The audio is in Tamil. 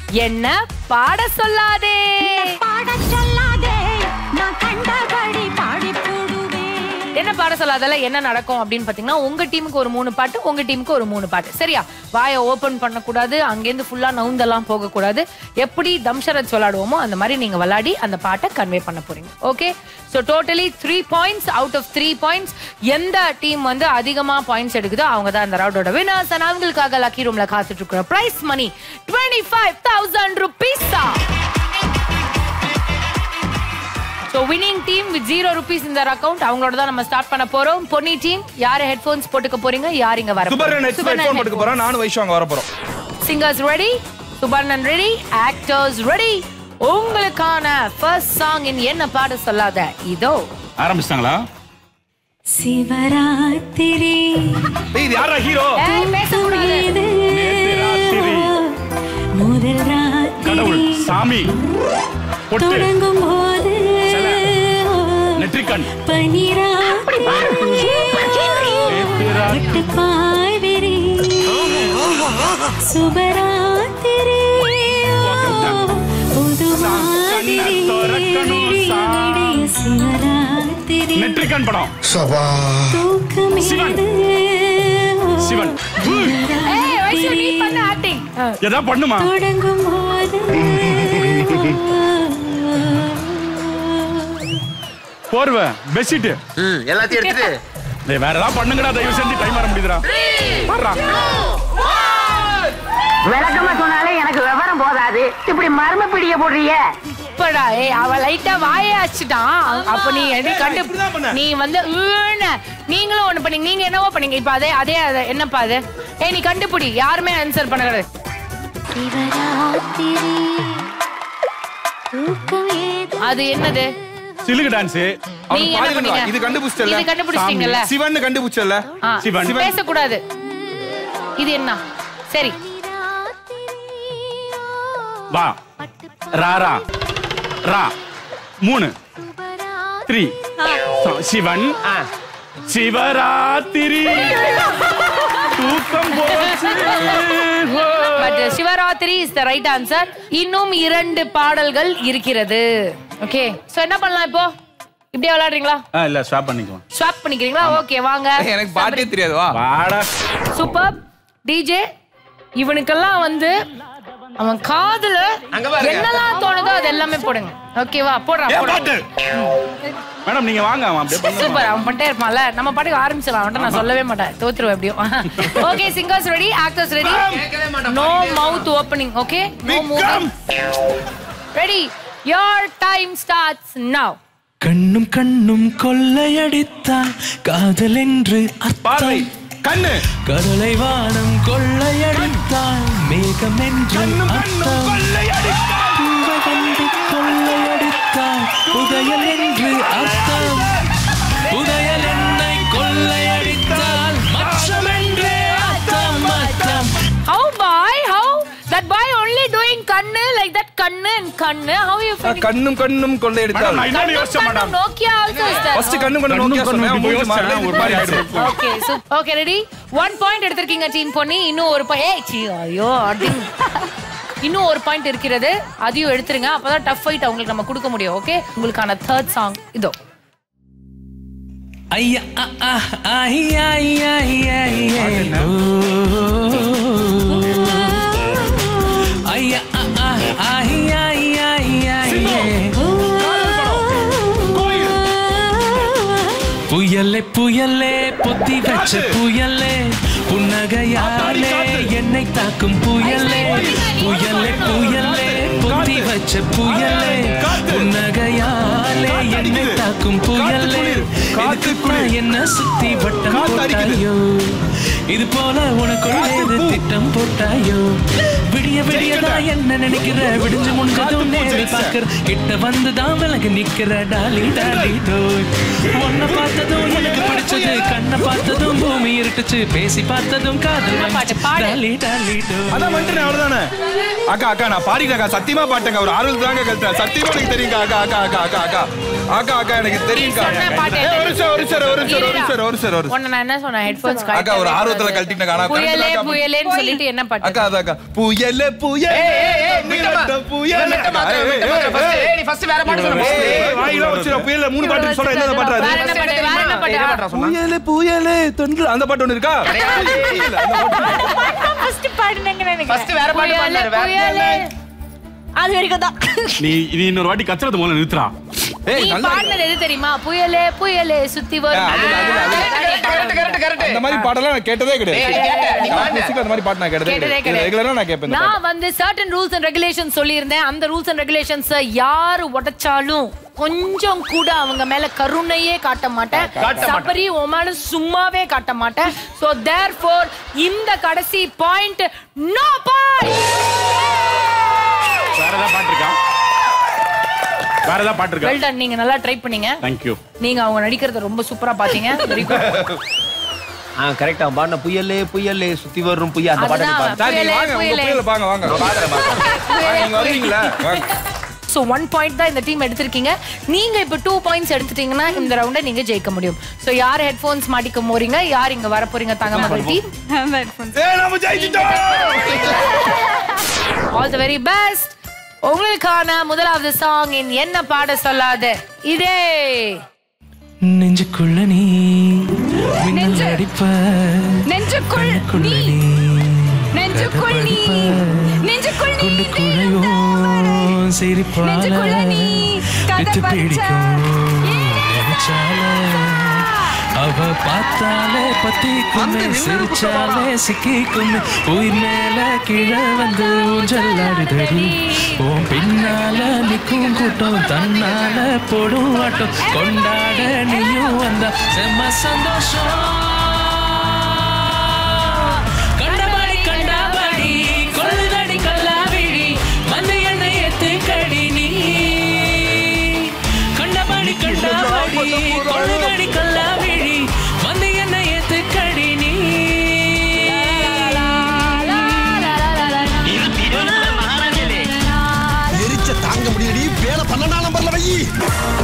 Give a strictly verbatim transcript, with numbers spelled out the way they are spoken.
என்ன பாட சொல்லாதே பாட சொல்லாதே நான் கண்டபடி பாடி என்ன பாட சொல்லாதல என்ன நடக்கும் அப்படின்னு பாத்தீங்கன்னா உங்க டீமுக்கு ஒரு மூணு பாட்டு உங்க டீமுக்கு ஒரு மூணு பாட்டு சரியா வாயை ஓபன் பண்ணக்கூடாது அங்கேருந்து ஃபுல்லா நவுந்தெல்லாம் போகக்கூடாது எப்படி தம்ஷரத் விளையாடுவோமோ அந்த மாதிரி நீங்க விளையாடி அந்த பாட்டை கன்வே பண்ண போறீங்க okay so totally three points out of three points எந்த டீம் வந்து அதிகமா பாயிண்ட்ஸ் எடுக்குதோ அவங்க தான் அந்த ரவுண்டோட வினர்ஸ் அண்ட் அவங்களுக்காக லக்கி ரூம்ல காத்துட்டு இருக்கிற prize money twenty five thousand ருபீஸா So winning team with zero rupees in their account அவங்களோட தான் நம்ம ஸ்டார்ட் பண்ண போறோம் பொன்னி டீம் யார் ஹெட்போன்ஸ் போட்டுக்க போறீங்க யார் இங்க வர போறீங்க சுபர்ணன் ஹெட்போன் போட்டுக்க போறா நானும் வைஷு அங்க வர போறோம் singers ready Suparnan ready actors ready உங்களுக்கான ஃபர்ஸ்ட் சாங் இன் என்ன பாட சொல்லாத இதோ ஆரம்பிச்சாங்களா சிவராத்திரி ஏய் யாரா ஹீரோ ஏய் பேச கூடாது நேத்திராத்திரி முதல் ராத்திரி கடவுள் சாமி பொட்டு தொடங்கும் போது நெற்றிக்கண் பனிராத்திரி பட்டு பாய்விரி சுபராத்திரி புது மாதிரி சிவராத்திரி நெற்றிக்கண் படம் தூக்கமேது சிவன் ஏய் வைஷு நீ பண்ண ஆக்டிங் ஏதா பண்ணுமா தொடங்கும் போது போர்வை பெட்ஷீட் எல்லாத்தையும் எடுத்துட்டு டேய் வேற ஏதாவது பண்ணுங்கடா தயவு செஞ்சு டைம் வர முடியுதுடா பாறா விளக்கமா சொன்னாலே எனக்கு விவரம் போதாது இப்படி மர்ம பிடிய போடுறிய இப்படா ஏய் அவ லைட்டா வாயே அடிச்சிட்டான் அப்ப நீ எது கண்டு நீ வந்து ஈன்னு நீங்களும் ஒண்ணு பண்ணீங்க நீங்க என்னவோ பண்ணீங்க இப்ப அதே அதே அதே- என்னப்பா அது ஏய் நீ கண்டுபிடி யாருமே ஆன்சர் பண்ண கிடையாது சிவராத்திரி தூக்கமேது அது என்னது சிலுக்கு டான்ஸ் அவன் நீங்க என்ன பாதி பண்ணீங்க இது கண்டுபிடிச்சல இது கண்டுபிடிச்சிட்டீங்கல்ல சிவன் கண்டுபிடிச்சல ஆ, சிவன். பேச கூடாது இது என்ன சரி வா ராரா ரா மூணு த்ரீ சிவன் சிவராத்திரி தூக்கம் போச்சு but Sivaratri is the right answer இன்னும் இரண்டு பாடல்கள் இருக்கிறது ஓகே சோ என்ன பண்ணலாம் இப்போ இப்படியே விளையாடுறீங்களா ஆ இல்ல ஸ்வாப் பண்ணிக்குவோம் ஸ்வாப் பண்ணிக்கிறீங்களா ஓகே வாங்க எனக்கு பாட்டே தெரியாது வா வாடா சூப்பர் டிஜே இவனுக்கெல்லாம் வந்து அவன் காதுல என்னெல்லாம் தோணுதோ அது எல்லாமே போடுங்க ஓகேவா போடுறா ஏ போடுறா பாட்டு மேடம் நீங்க வாங்க அவன் அப்படியே பண்ணுங்க சூப்பர் அவன் பண்ணிட்டே இருப்பான்ல நம்ம பாட்டுக்கு ஆரம்பிச்சலாம் அவன்கிட்ட நான் சொல்லவே மாட்டேன் தோத்துருவேன் எப்படியும் okay singers ready actors ready no mouth opening okay no moving ready your time starts now கண்ணும் கண்ணும் கொள்ளையடித்தான் காதல் என்று பார்வை அர்த்தம் கண்ணு கடலை வானம் கொள்ளையடித்தான் மேகம் என்று அர்த்தம் பூவை வந்து கொள்ளையடித்தான் புதையல் என்று அர்த்தம் புதையல் என்னை கொள்ளையடித்தால் மச்சம் என்று அர்த்தம் அர்த்தம் how boy how that boy only doing kannu like that kannu and kannu how you feeling கண்ணும் கண்ணும் கொள்ளை மேடம் எடுத்தால் நான் இன்னொரு யோசிச்சேன் madam Nokia also is there first கண்ணும் கண்ணும் நோக்கியா சொன்னேன் மூஞ்சி மாறல ஒரு மாதிரி ஆயிடுச்சு okay so okay ready one point எடுத்துக்கிங்க டீம் பொன்னி இன்னும் ஒரு point ஏய் சீ ஐயோ அடிங் இன்னும் ஒரு பாயிண்ட் இருக்கிறது அதையும் எடுத்துருங்க அப்பதான் டஃப் ஃபைட் உங்களுக்கு நம்ம கொடுக்க முடியும் ஓகே உங்களுக்கான third song இதோ ஐயா ஆ ஆ ஐயா ஐயா ஐயா ஐயா ஐயா ஆ ஆ ஐயா ஐயா ஐயா புயலே புயலே பொத்தி வச்ச புயலே புன்னகையாலே என்னை தாக்கும் புயலே புயலே புயலே பொத்தி வச்ச புயலே புன்னகையாலே என்னை தாக்கும் புயலே இதுக்குள்ள என்ன சுத்தி வட்டம் போட்டாயோ இது போல உனக்குள்ளேது திட்டம் போட்டாயோ விடிய விடியதா என்ன நினைக்கிற விடிஞ்சு முடிஞ்சதும் நேரில் பார்க்கிற கிட்ட வந்துதான் விலகு நிக்கிற டாலி டாலி டோய் உன்னை பார்த்ததும் எனக்கு பிடிச்சது கண்ணை பார்த்ததும் பூமி இருட்டுச்சு பேசி பார்த்ததும் காதல் டாலி டாலி டோய் அதான் வந்துட்டேன் அவ்வளவுதானே அக்கா அக்கா நான் பாடிட்டேன் சத்தியமா பாட்டேங்க ஒரு ஆர்வல் தாங்க கழுத்தேன் சத்தியமா எனக்கு தெரியுங்க அக்கா அக்கா அக்கா அக்கா அக்கா அக்கா அக்கா எனக்கு தெரியுங்க ஒரு சார் ஒரு சார் ஒரு சார் ஒரு சார் ஒரு சார் ஒரு உன்னை நான் என்ன சொன்னேன் ஹெட்போன்ஸ் அக்கா ஒரு ஆர்வத்துல கழட்டிட்டேன் ஆனா புயலே புயலேன்னு சொல்லிட்டு என்ன பாட்டு அக்கா அக்கா புயலே புயலே புயலே நீ ஃபர்ஸ்ட் வேற பாட்டு சொல்லு வாயில வச்சிர புயலே மூணு பாட்டு சொல்ற என்ன பாட்டு வேற என்ன பாட்டு வேற என்ன பாட்டு புயலே புயலே தென்றல் அந்த பாட்டு ஒன்னு இருக்கா அந்த பாட்டு ஃபர்ஸ்ட் பாடுனேங்க நினைக்கிறேன் ஃபர்ஸ்ட் வேற பாட்டு பாடுறாரு புயலே அது வரைக்கும் தான் நீ நீ இன்னொரு வாட்டி கச்சறது முதல்ல நிறுத்துறா ஏய் நீ நல்லா பாடுனது எது தெரியுமா புயலே புயலே சுத்தி வரும் கரெக்ட் கரெக்ட் கரெக்ட் அந்த மாதிரி பாடலாம் நான் கேட்டதே கிடையாது ஏய் கேட்ட நீ பாடு மியூசிக்ல அந்த மாதிரி பாட்டு நான் கேட்டதே கேட்டதே கிடையாது கிடையாது. ரெகுலரா நான் கேட்பேன் நான் வந்து சர்டன் ரூல்ஸ் அண்ட் ரெகுலேஷன்ஸ் சொல்லியிருந்தேன் அந்த ரூல்ஸ் அண்ட் ரெகுலேஷன்ஸ் யாரு உடைச்சாலும் கொஞ்சம் கூட அவங்க மேல கருணையே காட்ட மாட்டேன் சபரி உமால சும்மாவே காட்ட மாட்டேன் சோ therefore இந்த கடைசி பாயிண்ட் நோ பாயிண்ட் வேற ஏதாவது பாட்டு இருக்கா வேற ஏதாவது பாட்டு இருக்கா வெல் டன் நீங்க நல்லா ட்ரை பண்ணீங்க தேங்க் யூ நீங்க அவங்க நடிக்கிறத ரொம்ப சூப்பரா பாத்தீங்க வெரி குட் ஆ கரெக்ட்டா பாடுன புயலே புயலே சுத்தி வரும் புய அந்த பாட்டு பாடு சார் நீங்க வாங்க உங்க புயல வாங்க வாங்க பாக்குறேன் பாக்குறேன் நீங்க வரீங்களா வாங்க சோ one point தான் இந்த டீம் எடுத்திருக்கீங்க நீங்க இப்ப two points எடுத்துட்டீங்கன்னா இந்த ரவுண்ட நீங்க ஜெயிக்க முடியும் சோ யார் ஹெட்போன்ஸ் மாட்டிக்க போறீங்க யார் இங்க வர போறீங்க தங்க மகள் டீம் ஏய் நாம ஜெயிச்சிட்டோம் ஆல் தி வெரி பெஸ்ட் உங்களுக்கான முதலாவது சாங் இன் என்ன பாட சொல்லாத இதே நெஞ்சுக்குள்ள நீ மின்னல் அடிப்ப நெஞ்சுக்குள் கண்ணுக்குள்ள நீ நீ நெஞ்சுக்குள் நீ நெஞ்சுக்குள் நீ குண்டு குழையோ சிரிப்பால நெஞ்சுக்குள்ள நீ வித்து கதை பிடிக்கும் நினைச்சால அவ பார்த்தாலே பத்தி குmme சிரிச்சாலே சிக்கி குmme உயிர் மேல கீழே வந்து ஊஞ்சலாடுதடி உன் பின்னால நிற்கும் கூட்டம் தன்னால போடும் ஆட்டம் கொண்டாட நீயும் வந்த செம்ம சந்தோஷம் கண்டபடி கண்டபடி கொள்ளுதடி கல்லாவிடி வந்து என்னை எத்து கடி நீ கண்டபடி கண்டபடி கொள்ளுதடி கல்லாவிடி வந்து என்னை எத்து கடி நீ எரிச்ச தாங்க முடியடி வேலை பன்னெண்டாம் நம்பர்ல வை